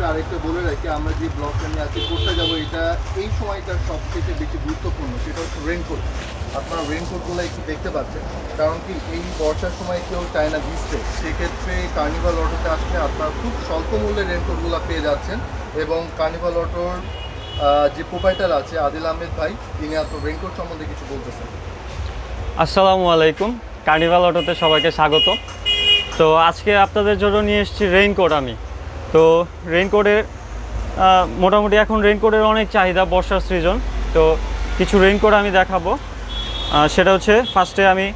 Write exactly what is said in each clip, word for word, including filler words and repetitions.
আরেকটা বলে রাখি, আমরা যে ব্লগটা নিয়ে আজকে করতে যাবো এটা এই সময়টার সবথেকে বেশি গুরুত্বপূর্ণ, সেটা হচ্ছে রেইনকোট। আপনারা রেইনকোটগুলো একটু দেখতে পাচ্ছেন, কারণ কি এই বর্ষার সময় কেউ চায় না ভিজতে, সেক্ষেত্রে কার্নিভাল অটোতে আসলে আপনারা খুব স্বল্প মূল্যে রেইনকোটগুলো পেয়ে যাচ্ছেন। এবং কার্নিভাল অটোর যে প্রোপাইটার আছে আদিল আহমেদ ভাই, তিনি আপনার রেইনকোট সম্বন্ধে কিছু বলতেছেন। আসসালামু আলাইকুম, কার্নিভাল অটোতে সবাইকে স্বাগত। তো আজকে আপনাদের জন্য নিয়ে এসেছি রেইনকোট। আমি তো রেইনকোটের মোটামুটি এখন রেইনকোটের অনেক চাহিদা বর্ষার সিজন, তো কিছু রেইনকোট আমি দেখাবো। সেটা হচ্ছে ফার্স্টে আমি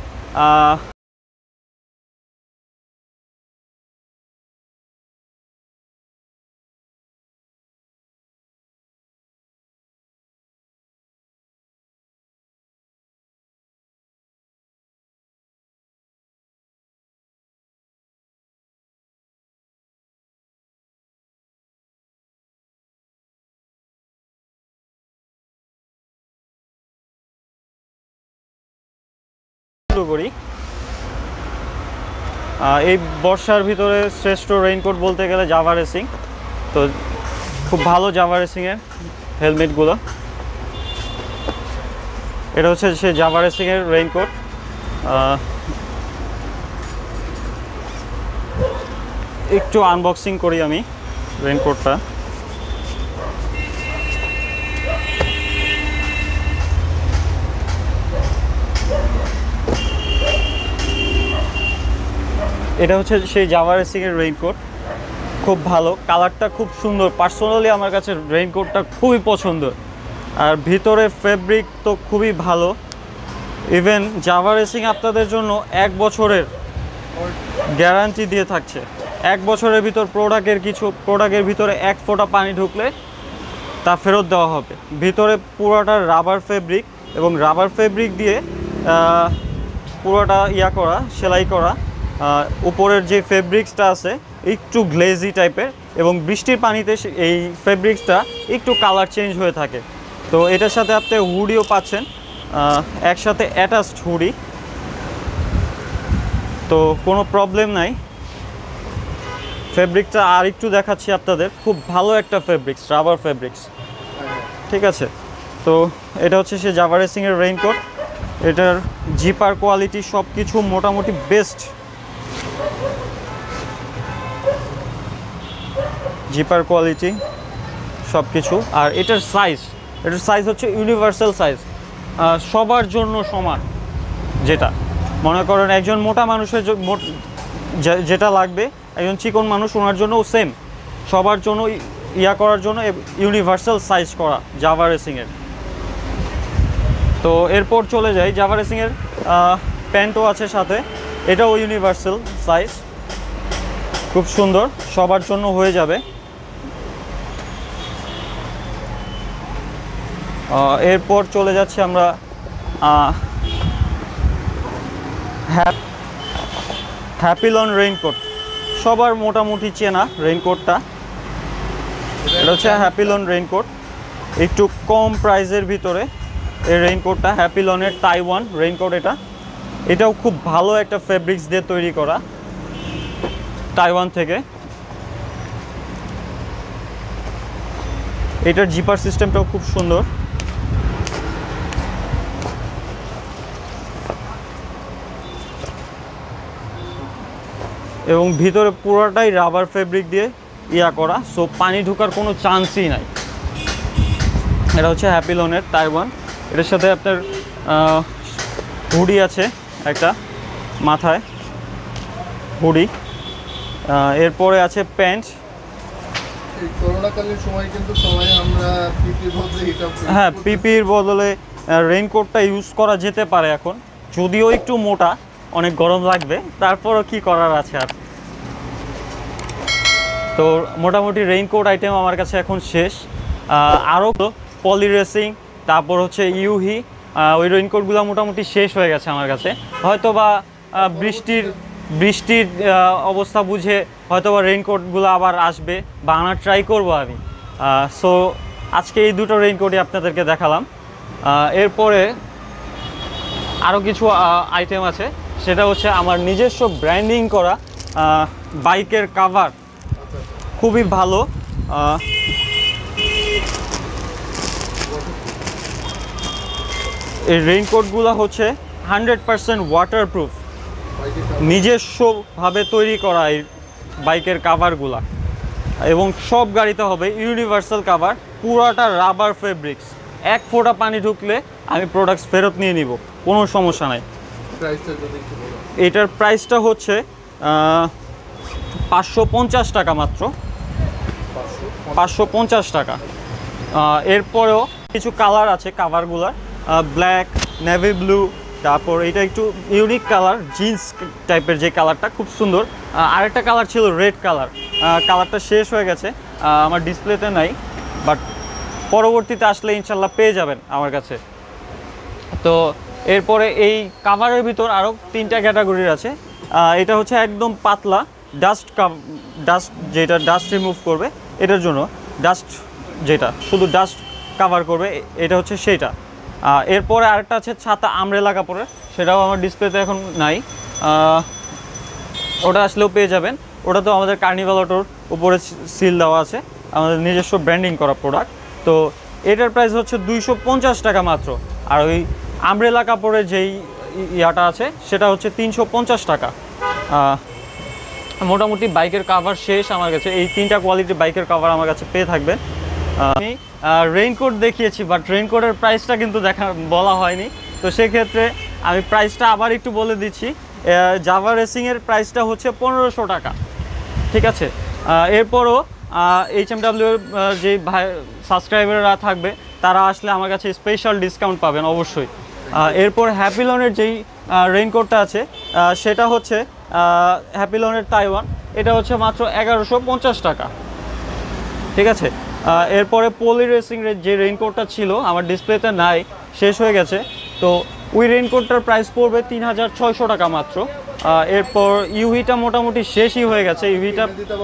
শুরু করি। এই বর্ষার ভিতরে শ্রেষ্ঠ রেইনকোট বলতে গেলে জাভা রেসিং। তো খুব ভালো জাভা রেসিংয়ের হেলমেটগুলো। এটা হচ্ছে সে জাভা রেসিংয়ের রেইনকোট। একটু আনবক্সিং করি আমি রেইনকোটটা। এটা হচ্ছে সেই জাভা রেসিংয়ের রেইনকোট, খুব ভালো, কালারটা খুব সুন্দর। পার্সোনালি আমার কাছে রেইনকোটটা খুবই পছন্দ, আর ভিতরে ফেব্রিক তো খুবই ভালো। ইভেন জাভা রেসিং আপনাদের জন্য এক বছরের গ্যারান্টি দিয়ে থাকছে। এক বছরের ভিতর প্রোডাক্টের কিছু প্রোডাক্টের ভিতরে এক ফোঁটা পানি ঢুকলে তা ফেরত দেওয়া হবে। ভিতরে পুরোটা রাবার ফেব্রিক, এবং রাবার ফেব্রিক দিয়ে পুরোটা ইয়া করা, সেলাই করা। উপরের যে ফেব্রিক্সটা আছে একটু গ্লেজি টাইপের, এবং বৃষ্টির পানিতে এই ফেব্রিক্সটা একটু কালার চেঞ্জ হয়ে থাকে। তো এটার সাথে আপনি হুডিও পাচ্ছেন, একসাথে অ্যাটাচড হুডি, তো কোনো প্রবলেম নাই। ফেব্রিকটা আর একটু দেখাচ্ছি আপনাদের, খুব ভালো একটা ফেব্রিক্স, রাবার ফেব্রিক্স, ঠিক আছে। তো এটা হচ্ছে সে জাভা রেসিংয়ের রেইনকোট। এটার জিপার কোয়ালিটি সব কিছু মোটামুটি বেস্ট। জিপার কোয়ালিটি সব কিছু। আর এটার সাইজ, এটার সাইজ হচ্ছে ইউনিভার্সাল সাইজ, সবার জন্য সমান। যেটা মনে করেন একজন মোটা মানুষের যেটা লাগবে, একজন চিকন মানুষ ওনার জন্যও সেম, সবার জন্য ইয়া করার জন্য ইউনিভার্সাল সাইজ করা জাভা রেসিংয়ের। তো এরপর চলে যাই, জাভা রেসিংয়ের প্যান্টও আছে সাথে, এটাও ইউনিভার্সাল সাইজ, খুব সুন্দর, সবার জন্য হয়ে যাবে। এরপর চলে যাচ্ছি আমরা হ্যাপিলন রেইনকোট, সবার মোটামুটি চেনা রেইনকোটটা। এটা হচ্ছে হ্যাপিলন রেইনকোট, একটু কম প্রাইসের ভিতরে এই রেইনকোটটা। হ্যাপিলনের তাইওয়ান রেইনকোট এটা, এটাও খুব ভালো একটা ফেব্রিক্স দিয়ে তৈরি করা, তাইওয়ান থেকে। এটার জিপার সিস্টেমটাও খুব সুন্দর। এবং ভিতরে পুরোটাই রাবার ফেব্রিক দিয়ে ইয়া করা, সো পানি ঢোকার কোনো চান্সই নাই। এটা হচ্ছে হ্যাপিলনের তাইওয়ান। এটার সাথে আপনার হুডি আছে একটা, মাথায় হুডি। এরপরে আছে প্যান্ট। করোনাকালীন সময় কিন্তু সবাই আমরা পিপির বদলে এটা, হ্যাঁ, পিপির বদলে রেইনকোটটা ইউজ করা যেতে পারে এখন, যদিও একটু মোটা, অনেক গরম লাগবে, তারপরও কি করার আছে আর। তো মোটামুটি রেইনকোট আইটেম আমার কাছে এখন শেষ। আরও পলি রেসিং, তারপর হচ্ছে ইউহি, ওই রেইনকোটগুলো মোটামুটি শেষ হয়ে গেছে আমার কাছে। হয়তো বা বৃষ্টির বৃষ্টির অবস্থা বুঝে হয়তো বা রেইনকোটগুলো আবার আসবে, বা আনার ট্রাই করবো আমি। সো আজকে এই দুটো রেইনকোটই আপনাদেরকে দেখালাম। এরপরে আরও কিছু আইটেম আছে, সেটা হচ্ছে আমার নিজস্ব ব্র্যান্ডিং করা বাইকের কাভার, খুবই ভালো। এই রেইনকোটগুলো হচ্ছে হান্ড্রেড পারসেন্ট ওয়াটারপ্রুফ, নিজস্বভাবে তৈরি করা এই বাইকের কাভারগুলা, এবং সব গাড়িতে হবে ইউনিভার্সাল কাভার, পুরাটা রাবার ফেব্রিক্স। এক ফোঁটা পানি ঢুকলে আমি প্রোডাক্টস ফেরত নিয়ে নিব, কোনো সমস্যা নাই। প্রাইসটা যদি একটু বলেন। এটার প্রাইসটা হচ্ছে পাঁচশো পঞ্চাশ টাকা মাত্র, পাঁচশো পঞ্চাশ টাকা। এরপরেও কিছু কালার আছে কাভারগুলার, ব্ল্যাক, নেভি ব্লু, তারপর এটা একটু ইউনিক কালার, জিন্স টাইপের যে কালারটা খুব সুন্দর। আরেকটা কালার ছিল রেড কালার, কালারটা শেষ হয়ে গেছে, আমার ডিসপ্লেতে নাই, বাট পরবর্তীতে আসলে ইনশাল্লাহ পেয়ে যাবেন আমার কাছে। তো এরপরে এই কাভারের ভিতর আরও তিনটা ক্যাটাগরির আছে। এটা হচ্ছে একদম পাতলা ডাস্ট ডাস্ট যেটা ডাস্ট রিমুভ করবে, এটার জন্য ডাস্ট যেটা শুধু ডাস্ট কাভার করবে, এটা হচ্ছে সেইটা। এরপরে আরেকটা আছে ছাতা আমব্রেলা কাপড়ের, সেটাও আমার ডিসপ্লেতে এখন নাই, ওটা আসলেও পেয়ে যাবেন। ওটা তো আমাদের কার্নিভাল অটোর উপরে সিল দেওয়া আছে, আমাদের নিজস্ব ব্র্যান্ডিং করা প্রোডাক্ট। তো এটার প্রাইস হচ্ছে দুইশো পঞ্চাশ টাকা মাত্র। আর ওই আমব্রেলা কাপড়ের যেই ইয়াটা আছে সেটা হচ্ছে তিনশো পঞ্চাশ টাকা। মোটামুটি বাইকের কাভার শেষ আমার কাছে, এই তিনটা কোয়ালিটির বাইকের কাভার আমার কাছে পেয়ে থাকবেন। আমি রেইনকোট দেখিয়েছি, বাট রেইনকোটের প্রাইসটা কিন্তু দেখা বলা হয়নি, তো সেক্ষেত্রে আমি প্রাইসটা আবার একটু বলে দিচ্ছি। জাভা রেসিংয়ের প্রাইসটা হচ্ছে পনেরোশো টাকা, ঠিক আছে। এরপরও এইচ এম ডাব্লিউ এর যে ভাই সাবস্ক্রাইবাররা থাকবে তারা আসলে আমার কাছে স্পেশাল ডিসকাউন্ট পাবেন অবশ্যই। এরপর হ্যাপিলনের যেই রেইনকোটটা আছে সেটা হচ্ছে হ্যাপিলনের তাইওয়ান, এটা হচ্ছে মাত্র এগারোশো পঞ্চাশ টাকা, ঠিক আছে। এরপরে পলি রেসিংয়ের যে রেইনকোটটা ছিল আমার ডিসপ্লেতে নাই, শেষ হয়ে গেছে, তো ওই রেইনকোটটার প্রাইস পড়বে তিন হাজার ছয়শো টাকা মাত্র। এরপর ইউভিটা মোটামুটি শেষই হয়ে গেছে, ইউভিটা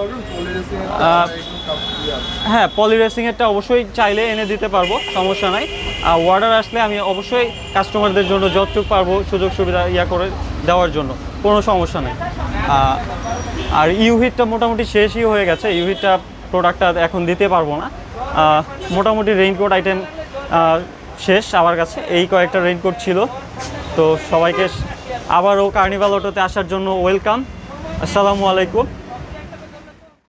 হ্যাঁ পলি রেসিংয়েরটা অবশ্যই চাইলে এনে দিতে পারবো, সমস্যা নাই। আর অর্ডার আসলে আমি অবশ্যই কাস্টমারদের জন্য যতটুকু পারবো সুযোগ সুবিধা ইয়া করে দেওয়ার জন্য, কোনো সমস্যা নেই। আর ইউভিটা মোটামুটি শেষই হয়ে গেছে, ইউভিটা প্রোডাক্টটা এখন দিতে পারবো না। মোটামুটি রেইনকোট আইটেম শেষ আমার কাছে, এই কয়েকটা রেইনকোট ছিল। তো সবাইকে আবারও কার্নিভাল অটোতে আসার জন্য ওয়েলকাম। আসসালামু আলাইকুম।